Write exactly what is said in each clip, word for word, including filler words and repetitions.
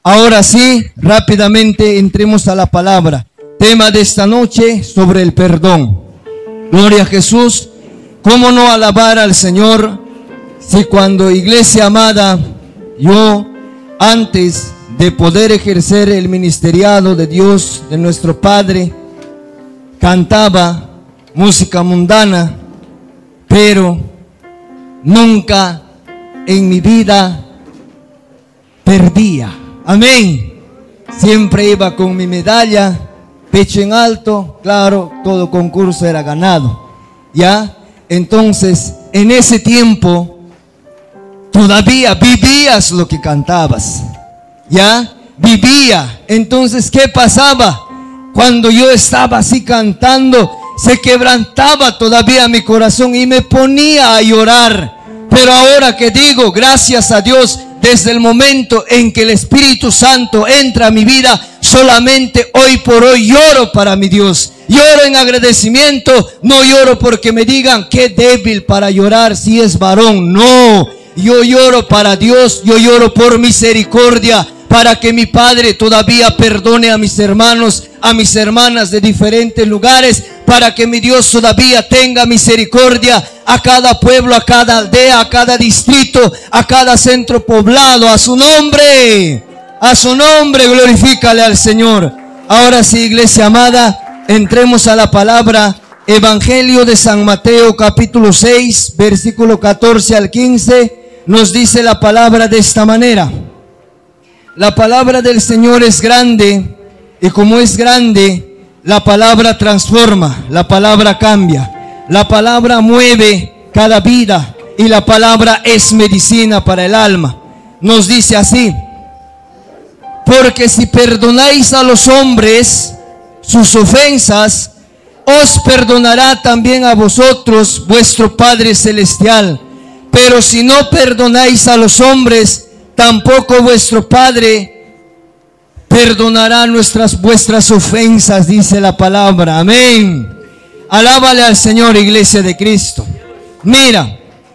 Ahora sí, rápidamente entremos a la palabra. Tema de esta noche sobre el perdón. Gloria a Jesús. ¿Cómo no alabar al Señor si cuando, iglesia amada, yo antes de poder ejercer el ministeriado de Dios, de nuestro Padre, cantaba música mundana, pero nunca en mi vida perdía? Amén. Siempre iba con mi medalla, pecho en alto. Claro, todo concurso era ganado. ¿Ya? Entonces, en ese tiempo todavía vivías lo que cantabas. ¿Ya? Vivía. Entonces, ¿qué pasaba? Cuando yo estaba así cantando, se quebrantaba todavía mi corazón y me ponía a llorar. Pero ahora que digo, gracias a Dios, desde el momento en que el Espíritu Santo entra a mi vida, solamente hoy por hoy lloro para mi Dios. Lloro en agradecimiento, no lloro porque me digan qué débil para llorar si es varón. No, yo lloro para Dios, yo lloro por misericordia, para que mi Padre todavía perdone a mis hermanos, a mis hermanas de diferentes lugares, para que mi Dios todavía tenga misericordia a cada pueblo, a cada aldea, a cada distrito, a cada centro poblado. A su nombre, a su nombre, glorifícale al Señor. Ahora sí, iglesia amada, entremos a la palabra. Evangelio de San Mateo, capítulo seis, versículo catorce al quince, nos dice la palabra de esta manera. La palabra del Señor es grande, y como es grande, la palabra transforma, la palabra cambia, la palabra mueve cada vida, y la palabra es medicina para el alma. Nos dice así: porque si perdonáis a los hombres sus ofensas, os perdonará también a vosotros vuestro Padre Celestial. Pero si no perdonáis a los hombres, tampoco vuestro Padre perdonará nuestras vuestras ofensas, dice la palabra. Amén. Alábale al Señor, iglesia de Cristo. Mira,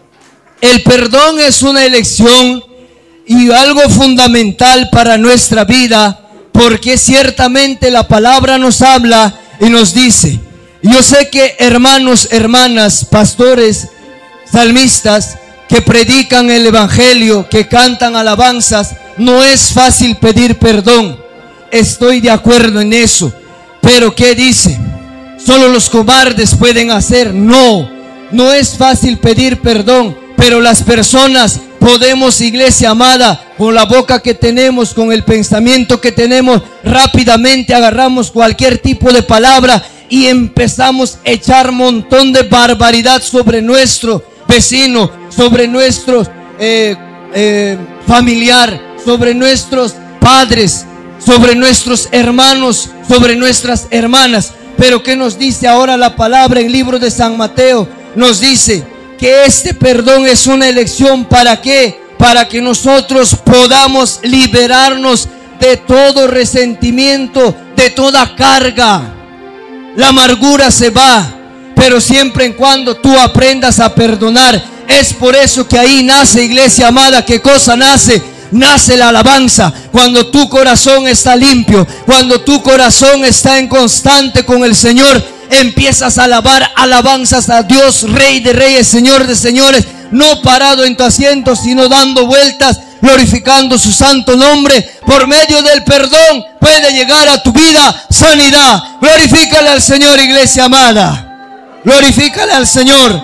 el perdón es una elección y algo fundamental para nuestra vida, porque ciertamente la palabra nos habla y nos dice. Yo sé que hermanos, hermanas, pastores, salmistas, que predican el evangelio, que cantan alabanzas, no es fácil pedir perdón. Estoy de acuerdo en eso. Pero ¿qué dice? Solo los cobardes pueden hacer. No, no es fácil pedir perdón, pero las personas podemos, iglesia amada, con la boca que tenemos, con el pensamiento que tenemos, rápidamente agarramos cualquier tipo de palabra y empezamos a echar un montón de barbaridad sobre nuestro vecino, sobre nuestros eh, eh, familiar, sobre nuestros padres, sobre nuestros hermanos, sobre nuestras hermanas. Pero ¿qué nos dice ahora la palabra en el libro de San Mateo? Nos dice que este perdón es una elección. ¿Para qué? Para que nosotros podamos liberarnos de todo resentimiento, de toda carga. La amargura se va, pero siempre y cuando tú aprendas a perdonar. Es por eso que ahí nace, iglesia amada, ¿qué cosa nace? Nace la alabanza. Cuando tu corazón está limpio, cuando tu corazón está en constante con el Señor, empiezas a alabar alabanzas a Dios, Rey de reyes, Señor de señores, no parado en tu asiento, sino dando vueltas, glorificando su santo nombre. Por medio del perdón puede llegar a tu vida sanidad. Glorifícale al Señor, iglesia amada. Glorifícale al Señor.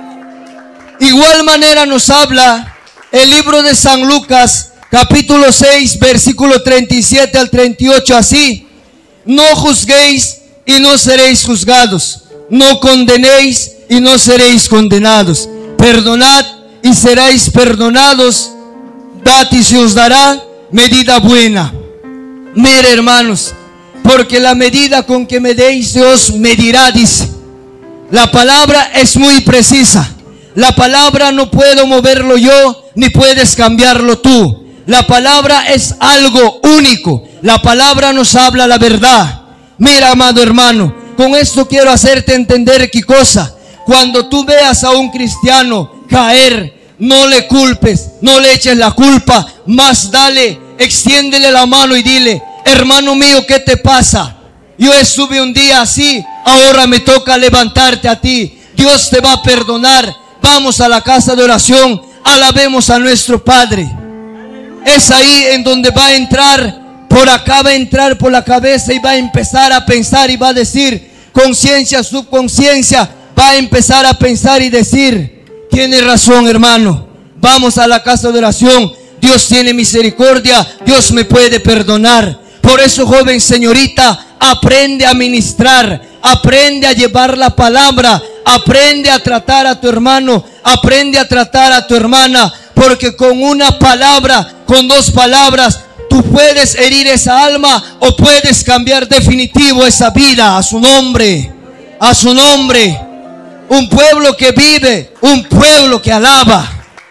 Igual manera nos habla el libro de San Lucas, capítulo seis, versículo treinta y siete al treinta y ocho, así: no juzguéis y no seréis juzgados, no condenéis y no seréis condenados, perdonad y seréis perdonados, dad y se os dará medida buena. Mire, hermanos, porque la medida con que me deis se os medirá, dice. La palabra es muy precisa. La palabra no puedo moverlo yo, ni puedes cambiarlo tú. La palabra es algo único. La palabra nos habla la verdad. Mira, amado hermano, con esto quiero hacerte entender qué cosa. Cuando tú veas a un cristiano caer, no le culpes, no le eches la culpa, más dale extiéndele la mano y dile: hermano mío, ¿qué te pasa? Yo estuve un día así, ahora me toca levantarte a ti. Dios te va a perdonar. Vamos a la casa de oración, alabemos a nuestro Padre. Es ahí en donde va a entrar, por acá va a entrar por la cabeza y va a empezar a pensar y va a decir, conciencia, subconsciencia, va a empezar a pensar y decir: tiene razón, hermano, vamos a la casa de oración. Dios tiene misericordia, Dios me puede perdonar. Por eso, joven, señorita, aprende a ministrar, aprende a llevar la palabra, aprende a tratar a tu hermano, aprende a tratar a tu hermana, porque con una palabra, con dos palabras, tú puedes herir esa alma o puedes cambiar definitivo esa vida. A su nombre, a su nombre. Un pueblo que vive, un pueblo que alaba.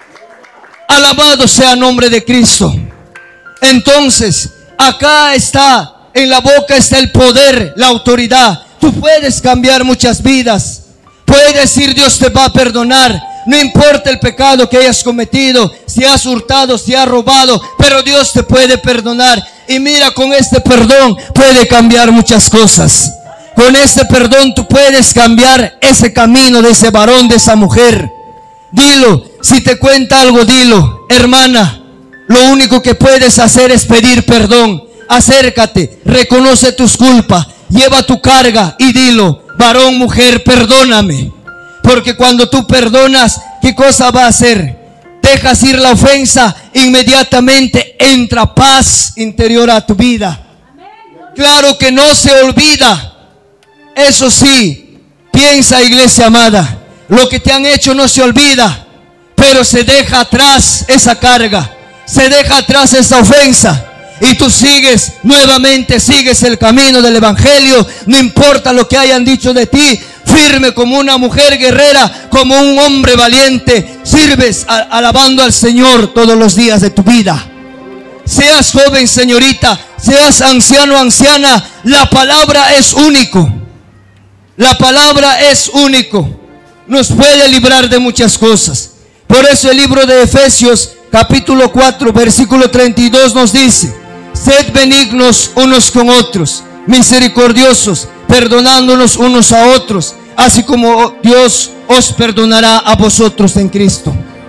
Alabado sea el nombre de Cristo. Entonces, acá está, en la boca está el poder, la autoridad. Tú puedes cambiar muchas vidas. Puedes decir: Dios te va a perdonar. No importa el pecado que hayas cometido, si has hurtado, si has robado, pero Dios te puede perdonar. Y mira, con este perdón puede cambiar muchas cosas. Con este perdón tú puedes cambiar ese camino de ese varón, de esa mujer. Dilo, si te cuenta algo, dilo: hermana, lo único que puedes hacer es pedir perdón. Acércate, reconoce tus culpas, lleva tu carga y dilo: varón, mujer, perdóname. Porque cuando tú perdonas, ¿qué cosa va a hacer? Dejas ir la ofensa, inmediatamente entra paz interior a tu vida. Claro que no se olvida. Eso sí, piensa, iglesia amada, lo que te han hecho no se olvida, pero se deja atrás esa carga, se deja atrás esa ofensa. Y tú sigues, nuevamente sigues el camino del evangelio. No importa lo que hayan dicho de ti, firme como una mujer guerrera, como un hombre valiente. Sirves a, alabando al Señor todos los días de tu vida. Seas joven, señorita, seas anciano, anciana, la palabra es único. La palabra es único. Nos puede librar de muchas cosas. Por eso el libro de Efesios capítulo cuatro versículo treinta y dos nos dice: sed benignos unos con otros, misericordiosos, perdonándonos unos a otros, así como Dios os perdonará a vosotros en Cristo.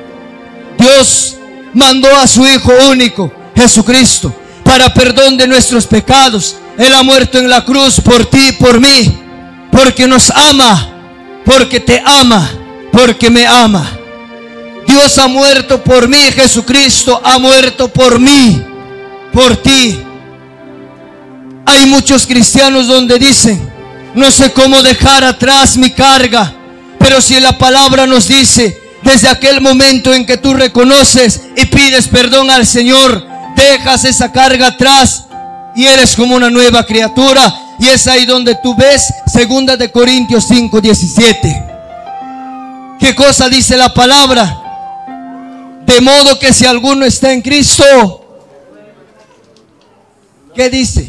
Dios mandó a su Hijo único, Jesucristo, para perdón de nuestros pecados. Él ha muerto en la cruz por ti y por mí, porque nos ama, porque te ama, porque me ama. Dios ha muerto por mí, Jesucristo ha muerto por mí, por ti. Hay muchos cristianos donde dicen: no sé cómo dejar atrás mi carga. Pero si la palabra nos dice, desde aquel momento en que tú reconoces y pides perdón al Señor, dejas esa carga atrás y eres como una nueva criatura. Y es ahí donde tú ves segunda de Corintios cinco diecisiete. ¿Qué cosa dice la palabra? De modo que si alguno está en Cristo, ¿qué dice?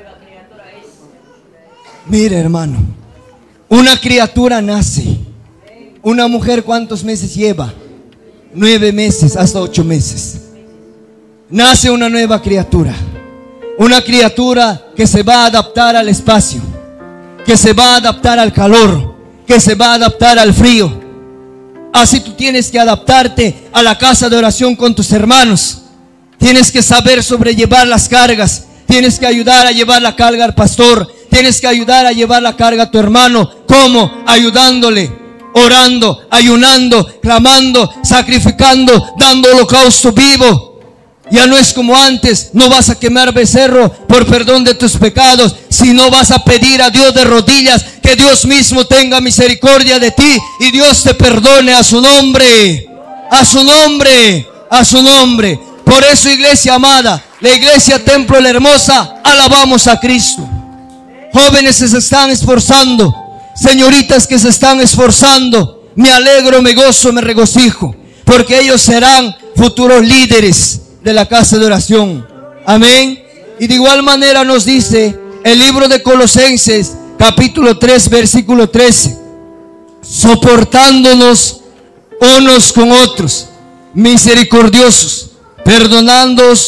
Mire, hermano, una criatura nace. Una mujer, ¿cuántos meses lleva? Nueve meses, hasta ocho meses. Nace una nueva criatura. Una criatura que se va a adaptar al espacio, que se va a adaptar al calor, que se va a adaptar al frío. Así tú tienes que adaptarte a la casa de oración con tus hermanos. Tienes que saber sobrellevar las cargas. Tienes que ayudar a llevar la carga al pastor. Tienes que ayudar a llevar la carga a tu hermano. ¿Cómo? Ayudándole, orando, ayunando, clamando, sacrificando, dando holocausto vivo. Ya no es como antes. No vas a quemar becerro por perdón de tus pecados, sino vas a pedir a Dios de rodillas que Dios mismo tenga misericordia de ti y Dios te perdone. A su nombre, a su nombre, a su nombre. Por eso, iglesia amada, la iglesia Templo La Hermosa, alabamos a Cristo. Jóvenes que se están esforzando, señoritas que se están esforzando, me alegro, me gozo, me regocijo, porque ellos serán futuros líderes de la casa de oración. Amén. Y de igual manera nos dice el libro de Colosenses capítulo tres versículo trece: soportándonos unos con otros, misericordiosos, perdonándoos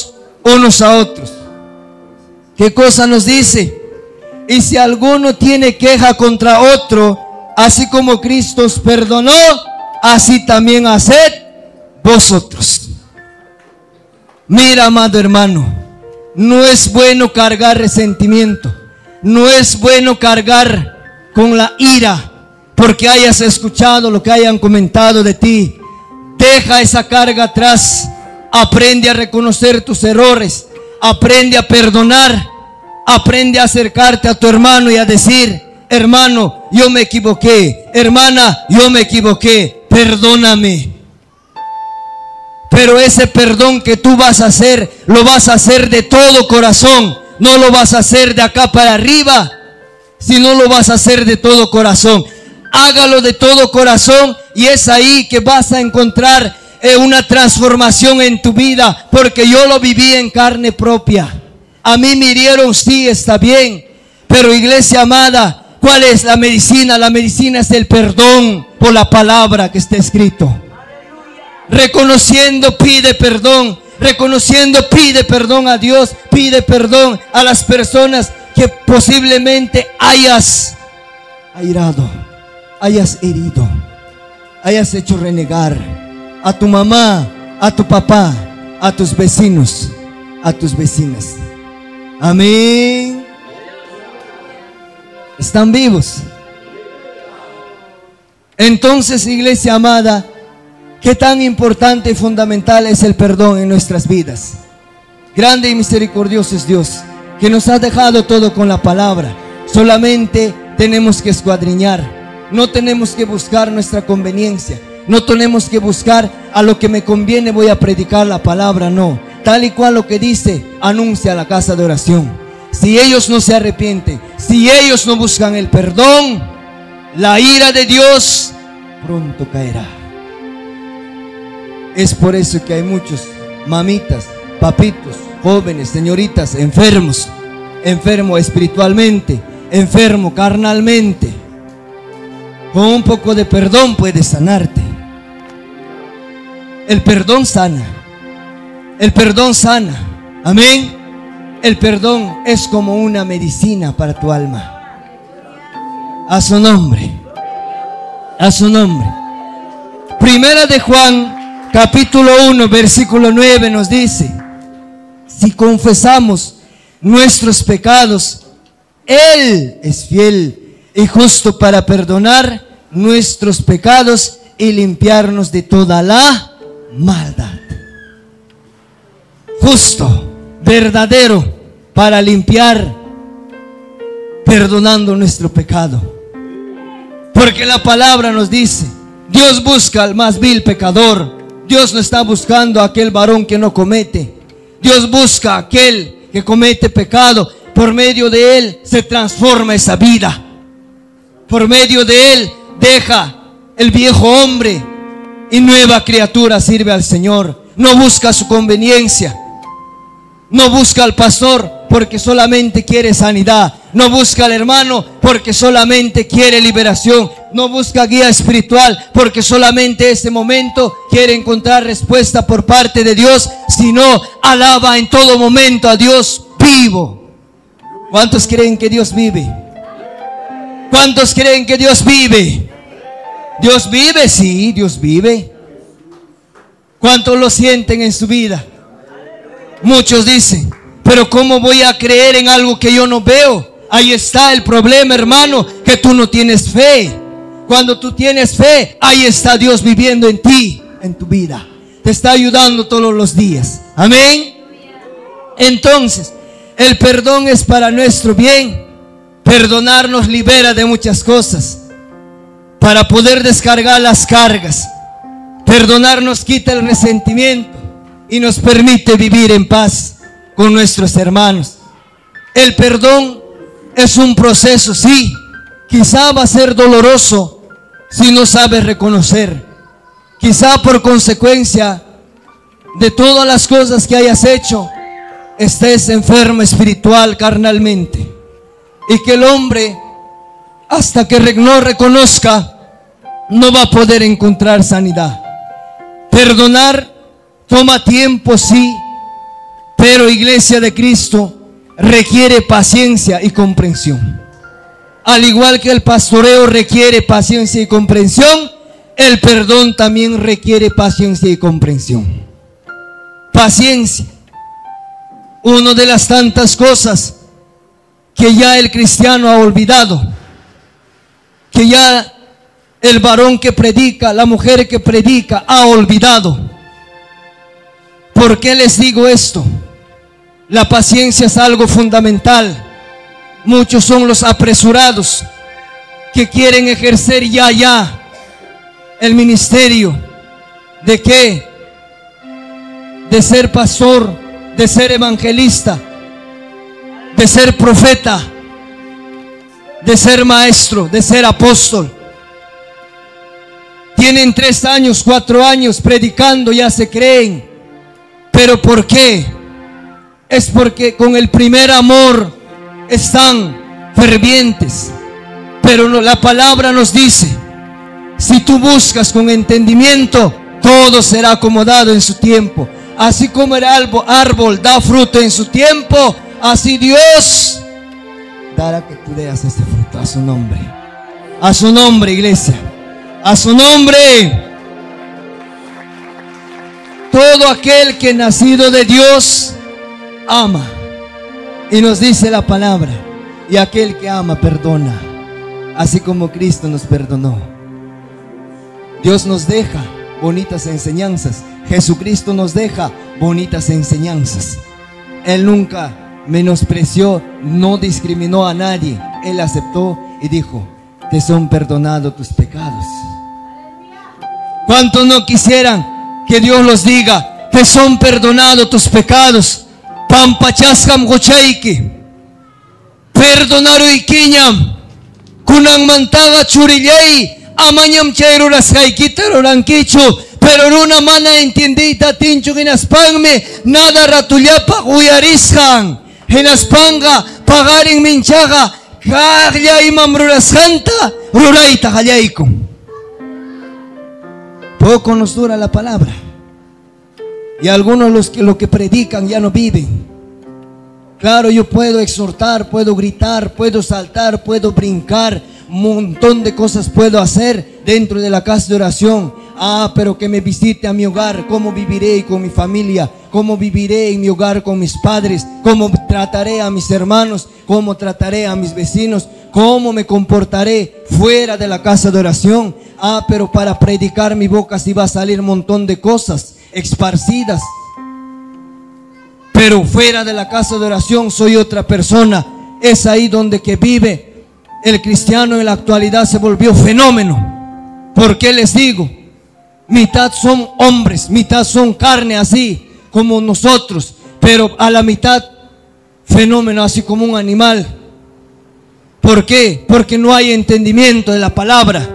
unos a otros. ¿Qué cosa nos dice? Y si alguno tiene queja contra otro, así como Cristo os perdonó, así también haced vosotros. Mira, amado hermano, no es bueno cargar resentimiento, no es bueno cargar con la ira porque hayas escuchado lo que hayan comentado de ti. Deja esa carga atrás, aprende a reconocer tus errores, aprende a perdonar, aprende a acercarte a tu hermano y a decir: hermano, yo me equivoqué, hermana, yo me equivoqué, perdóname. Pero ese perdón que tú vas a hacer, lo vas a hacer de todo corazón. No lo vas a hacer de acá para arriba, sino lo vas a hacer de todo corazón. Hágalo de todo corazón y es ahí que vas a encontrar eh, una transformación en tu vida, porque yo lo viví en carne propia. A mí me hirieron, sí, está bien, pero iglesia amada, ¿cuál es la medicina? La medicina es el perdón por la palabra que está escrito. Reconociendo, pide perdón. Reconociendo, pide perdón a Dios. Pide perdón a las personas que posiblemente hayas airado, hayas herido, hayas hecho renegar. A tu mamá, a tu papá, a tus vecinos, a tus vecinas. Amén. ¿Están vivos? Entonces, iglesia amada, ¿qué tan importante y fundamental es el perdón en nuestras vidas? Grande y misericordioso es Dios, que nos ha dejado todo con la palabra. Solamente tenemos que escuadriñar. No tenemos que buscar nuestra conveniencia. No tenemos que buscar a lo que me conviene voy a predicar la palabra. No, tal y cual lo que dice, anuncia la casa de oración. Si ellos no se arrepienten, si ellos no buscan el perdón, la ira de Dios pronto caerá. Es por eso que hay muchos mamitas, papitos, jóvenes, señoritas enfermos, enfermo espiritualmente, enfermo carnalmente. Con un poco de perdón puedes sanarte. El perdón sana. El perdón sana. Amén. El perdón es como una medicina para tu alma. A su nombre. A su nombre. Primera de Juan, capítulo uno, versículo nueve nos dice: si confesamos nuestros pecados, Él es fiel y justo para perdonar nuestros pecados y limpiarnos de toda la maldad. Justo, verdadero, para limpiar, perdonando nuestro pecado. Porque la palabra nos dice: Dios busca al más vil pecador. Dios no está buscando a aquel varón que no comete. Dios busca a aquel que comete pecado. Por medio de él se transforma esa vida. Por medio de él deja el viejo hombre y nueva criatura sirve al Señor. No busca su conveniencia. No busca al pastor porque solamente quiere sanidad. No busca al hermano porque solamente quiere liberación. No busca guía espiritual porque solamente ese momento quiere encontrar respuesta por parte de Dios, sino alaba en todo momento a Dios vivo. ¿Cuántos creen que Dios vive? ¿Cuántos creen que Dios vive? Dios vive, sí, Dios vive. ¿Cuántos lo sienten en su vida? Muchos dicen: pero ¿cómo voy a creer en algo que yo no veo? Ahí está el problema, hermano, que tú no tienes fe. Cuando tú tienes fe, ahí está Dios viviendo en ti, en tu vida. Te está ayudando todos los días. Amén. Entonces, el perdón es para nuestro bien. Perdonar nos libera de muchas cosas, para poder descargar las cargas. Perdonar nos quita el resentimiento y nos permite vivir en paz con nuestros hermanos. El perdón es un proceso, sí. Quizá va a ser doloroso si no sabes reconocer. Quizá por consecuencia de todas las cosas que hayas hecho, estés enfermo espiritual, carnalmente. Y que el hombre, hasta que no reconozca, no va a poder encontrar sanidad. Perdonar toma tiempo, sí, Pero iglesia de Cristo requiere paciencia y comprensión. Al igual que el pastoreo requiere paciencia y comprensión, el perdón también requiere paciencia y comprensión. Paciencia, una de las tantas cosas que ya el cristiano ha olvidado, que ya el varón que predica, la mujer que predica ha olvidado. ¿Por qué les digo esto? La paciencia es algo fundamental. Muchos son los apresurados que quieren ejercer ya, ya el ministerio. ¿De qué? De ser pastor, de ser evangelista, de ser profeta, de ser maestro, de ser apóstol. Tienen tres años, cuatro años predicando, ya se creen. ¿Pero por qué? Es porque con el primer amor están fervientes. Pero no, la palabra nos dice, si tú buscas con entendimiento, todo será acomodado en su tiempo. Así como el árbol, árbol da fruto en su tiempo, así Dios dará que tú veas este fruto. A su nombre, a su nombre, iglesia, a su nombre. Todo aquel que nacido de Dios ama. Y nos dice la palabra, y aquel que ama perdona, así como Cristo nos perdonó. Dios nos deja bonitas enseñanzas. Jesucristo nos deja bonitas enseñanzas. Él nunca menospreció, no discriminó a nadie. Él aceptó y dijo, te son perdonados tus pecados. ¿Cuántos no quisieran que Dios los diga, te son perdonados tus pecados? Pampachaskam gochaiki perdonaru ikiñam kunang mantaga churillay amanyam chayruras kaikitaro rankichu. Pero una mana entendita tincho ginaspanme nada ratullapa uyariskan ginaspanga pagaring minchaga kaglia imam rurasanta ruraita gallaiko. Poco nos dura la palabra. Y algunos los que lo que predican ya no viven. Claro, yo puedo exhortar, puedo gritar, puedo saltar, puedo brincar, un montón de cosas puedo hacer dentro de la casa de oración. Ah, pero que me visite a mi hogar. ¿Cómo viviré con mi familia? ¿Cómo viviré en mi hogar con mis padres? ¿Cómo trataré a mis hermanos? ¿Cómo trataré a mis vecinos? ¿Cómo me comportaré fuera de la casa de oración? Ah, pero para predicar mi boca sí va a salir un montón de cosas esparcidas. Pero fuera de la casa de oración soy otra persona. Es ahí donde que vive el cristiano. En la actualidad se volvió fenómeno. ¿Por qué les digo? Mitad son hombres, mitad son carne, así como nosotros, pero a la mitad fenómeno, así como un animal. ¿Por qué? Porque no hay entendimiento de la palabra.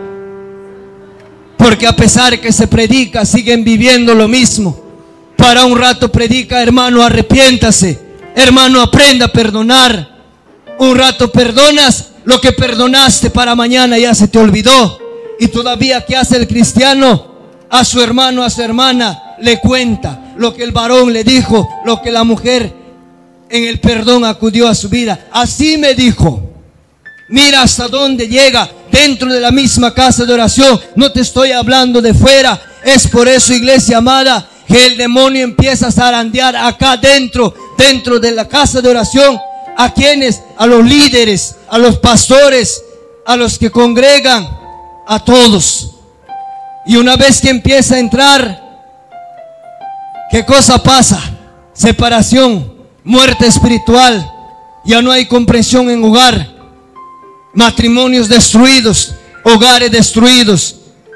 Porque a pesar que se predica, siguen viviendo lo mismo. Para un rato predica, hermano, arrepiéntase, hermano, aprenda a perdonar. Un rato perdonas, lo que perdonaste para mañana ya se te olvidó. Y todavía, ¿qué hace el cristiano? A su hermano, a su hermana le cuenta lo que el varón le dijo, lo que la mujer en el perdón acudió a su vida. Así me dijo. Mira hasta dónde llega dentro de la misma casa de oración. No te estoy hablando de fuera. Es por eso, iglesia amada, que el demonio empieza a zarandear acá dentro, dentro de la casa de oración. ¿A quienes? A los líderes, a los pastores, a los que congregan, a todos. Y una vez que empieza a entrar, ¿qué cosa pasa? Separación, muerte espiritual. Ya no hay comprensión en hogar. Matrimonios destruidos, hogares destruidos.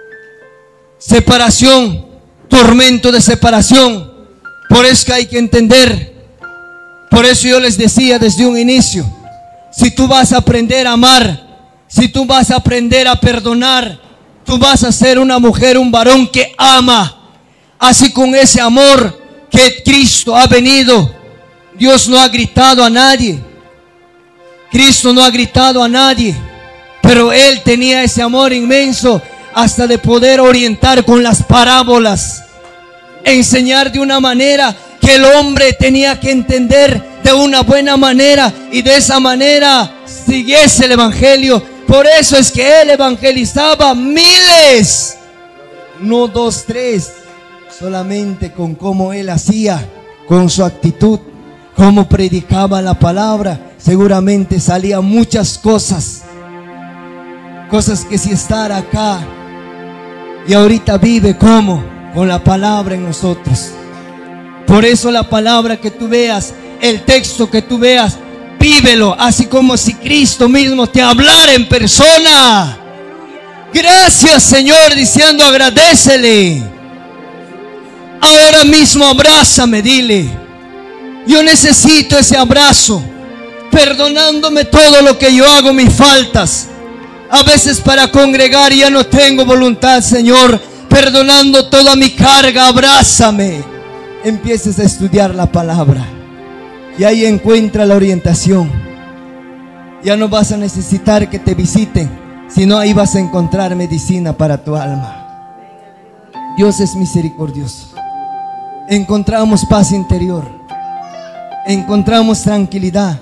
Separación, tormento de separación. Por eso que hay que entender. Por eso yo les decía desde un inicio, si tú vas a aprender a amar, si tú vas a aprender a perdonar, tú vas a ser una mujer, un varón que ama. Así, con ese amor que Cristo ha venido. Dios no ha gritado a nadie. Cristo no ha gritado a nadie. Pero Él tenía ese amor inmenso, hasta de poder orientar con las parábolas. Enseñar de una manera que el hombre tenía que entender de una buena manera y de esa manera siguiese el evangelio. Por eso es que él evangelizaba miles, no dos, tres, solamente con cómo él hacía, con su actitud, cómo predicaba la palabra. Seguramente salían muchas cosas, cosas que si estar acá y ahorita vive como con la palabra en nosotros. Por eso la palabra que tú veas, el texto que tú veas, vívelo, así como si Cristo mismo te hablara en persona. Gracias, Señor, diciendo agradécele. Ahora mismo abrázame, dile. Yo necesito ese abrazo, perdonándome todo lo que yo hago, mis faltas. A veces para congregar ya no tengo voluntad, Señor, perdonando toda mi carga, abrázame. Empieces a estudiar la palabra y ahí encuentra la orientación. Ya no vas a necesitar que te visiten, sino ahí vas a encontrar medicina para tu alma. Dios es misericordioso. Encontramos paz interior, encontramos tranquilidad,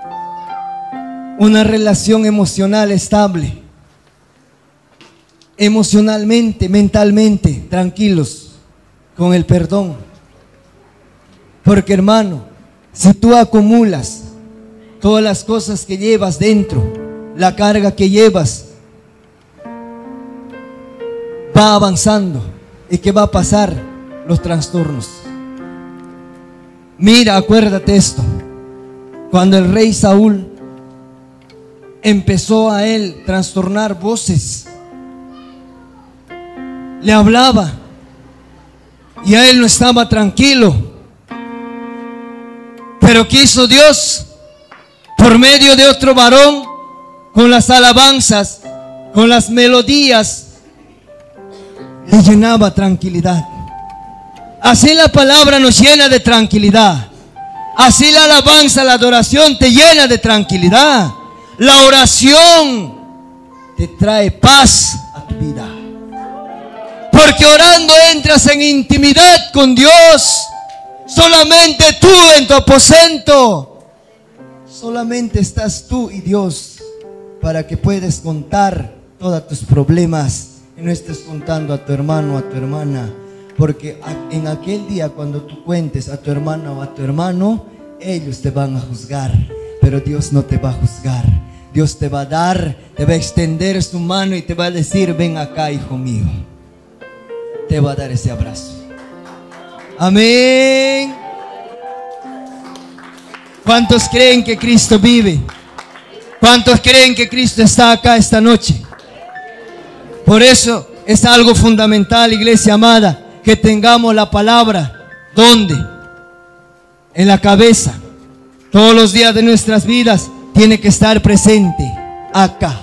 una relación emocional estable, emocionalmente, mentalmente tranquilos con el perdón. Porque, hermano, si tú acumulas todas las cosas que llevas dentro, la carga que llevas va avanzando. ¿Y qué va a pasar? Los trastornos. Mira, acuérdate esto. Cuando el rey Saúl empezó a él trastornar voces, le hablaba y a él no estaba tranquilo. Pero ¿qué hizo Dios? Por medio de otro varón, con las alabanzas, con las melodías, le llenaba tranquilidad. Así la palabra nos llena de tranquilidad. Así la alabanza, la adoración te llena de tranquilidad. La oración te trae paz a tu vida. Porque orando entras en intimidad con Dios. Solamente tú en tu aposento. Solamente estás tú y Dios, para que puedas contar todos tus problemas y no estés contando a tu hermano o a tu hermana. Porque en aquel día, cuando tú cuentes a tu hermana o a tu hermano, ellos te van a juzgar, pero Dios no te va a juzgar. Dios te va a dar, te va a extender su mano y te va a decir: ven acá, hijo mío. Te va a dar ese abrazo. Amén. ¿Cuántos creen que Cristo vive? ¿Cuántos creen que Cristo está acá esta noche? Por eso es algo fundamental, iglesia amada, que tengamos la palabra. ¿Dónde? En la cabeza. Todos los días de nuestras vidas tiene que estar presente acá.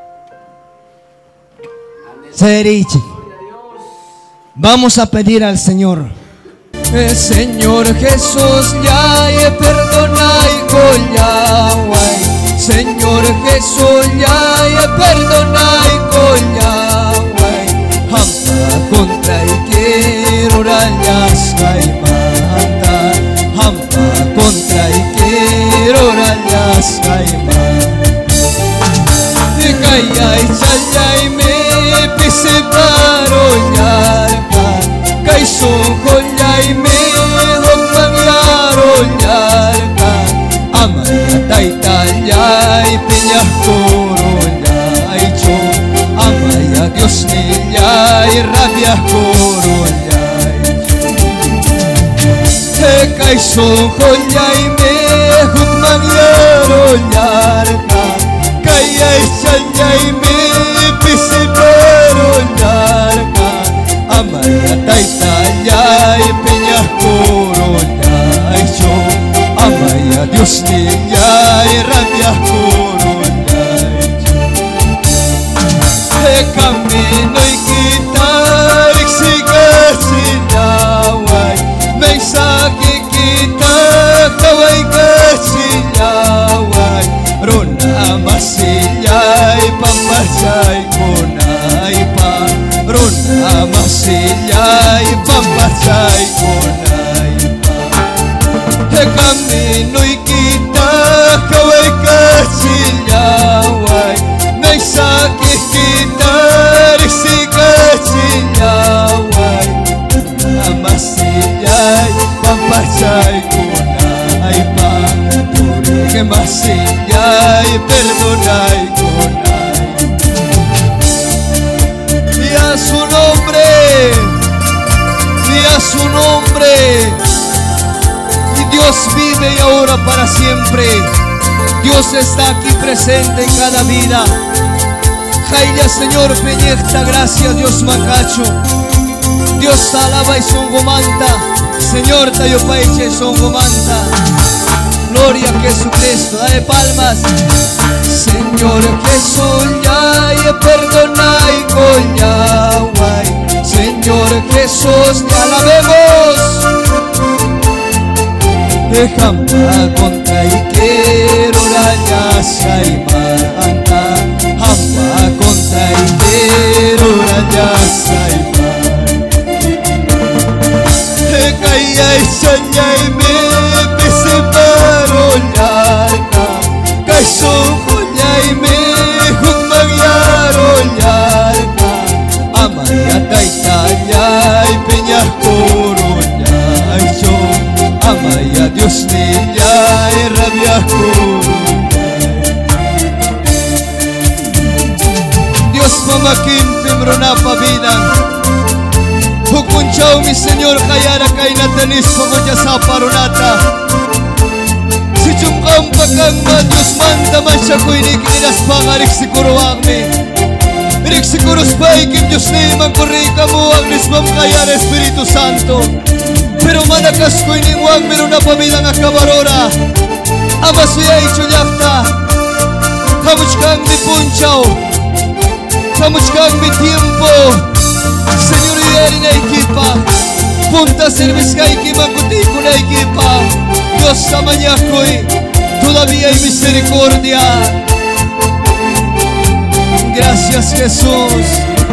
Seriche. Vamos a pedir al Señor. El Señor Jesús ya ye perdonai kollawai. Señor Jesús ya ye perdonai kollawai. Hampa contra y quiero rayas caimanta. Hampa contra y quiero rayas caimanta. Y calla y challa y me pise paro yarka. Kaiso kolla y me don yaro yarka. Amaya taita ya y peñas coro ya y cho. Amaya Dios ni ya y rabia coro ya y cho. He kaiso kolla y me don yaro yarka. Kaya y challa y me pise paro yarka. Amaya taita ya y peñas coro ya y cho. Amaya Dios ni ya y rabia coro ya y cho. De camino y quitar y sigue sin agua. Mensaje quita kawai sin agua. Rona masilla y pampachai konai pa. Rona masilla y pampachai konai pa. que más ya y perdonai conai. Y a su nombre, y a su nombre. Y Dios vive y ahora para siempre. Dios está aquí presente en cada vida. Jaila Señor Peñecta, gracias Dios Macacho. Dios alaba y songomanta. Señor Tayo Paiche songomanta. Gloria a Jesucristo, dale palmas. Señor Jesús, ya y perdona y coñaguay. Señor Jesús, te alabemos. Déjame contra y quiero la saimanta. Hamba contra y quiero la saimanta. Kaya isanya y me pese paro yarka. Kaiso kunya y me humagyaro yarka. Amaya taitanya y peña coronya. Aiso amaya Dios niya y rabia Dios mamakin pembrona pa vida. Hukunchao mi Señor kayara kay natanis pamoja sa paronata. Si chumkang pakang ma Diyos manda man siya ko'y nikininas pangarik siguro agme. Rik siguro spay kim Diyos na imang kurika mo ang nismam kayara Espiritu Santo. Pero manakas ko'y niwag meron na pamidang akabarora. Ama suya ichunyakta. Kamuchkang mi punchaw. Kamuchkang mi tiempo. Señor, y na equipa, punta service kay kimakuti ko na equipa. Dios sama niya ko'y todavía hay misericordia. Gracias Jesús.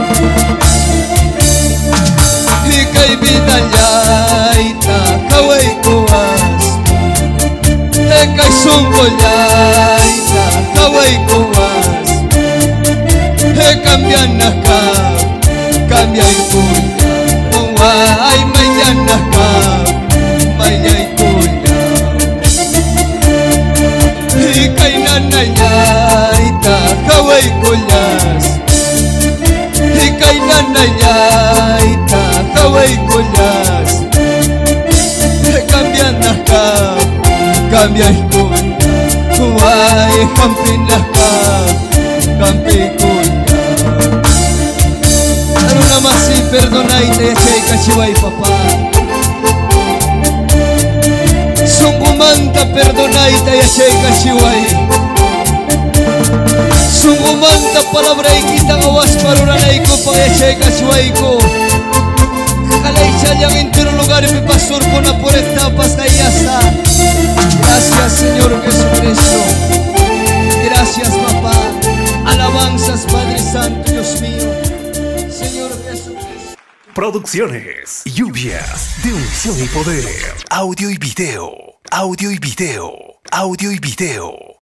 Y kay binayaita kaway kuwas. E kay sungkolyaita kaway kuwas. E kambian na ka. Cambia y cuya, oh ay mañana ka, maya y cuya. Y kay nanaya ita kaway kulyas. Y kay nanaya ita kaway kulyas. Cambia na ka, cambia y cuya, kuway kampi na ka, kampi kuya. Namasi perdonai te yachay kachiway papá. Sungumanta perdonai te yachay kachiway. Sungumanta palabra ikita awas paruranay ko pa yachay kachiway ko. Kalay chayang entero lugar mi pastor ko na por etapas na iyasa. Gracias Señor Jesucristo. Gracias papá. Alabanzas Padre Santo Dios mío. Producciones, lluvias de unción y poder, audio y video, audio y video, audio y video.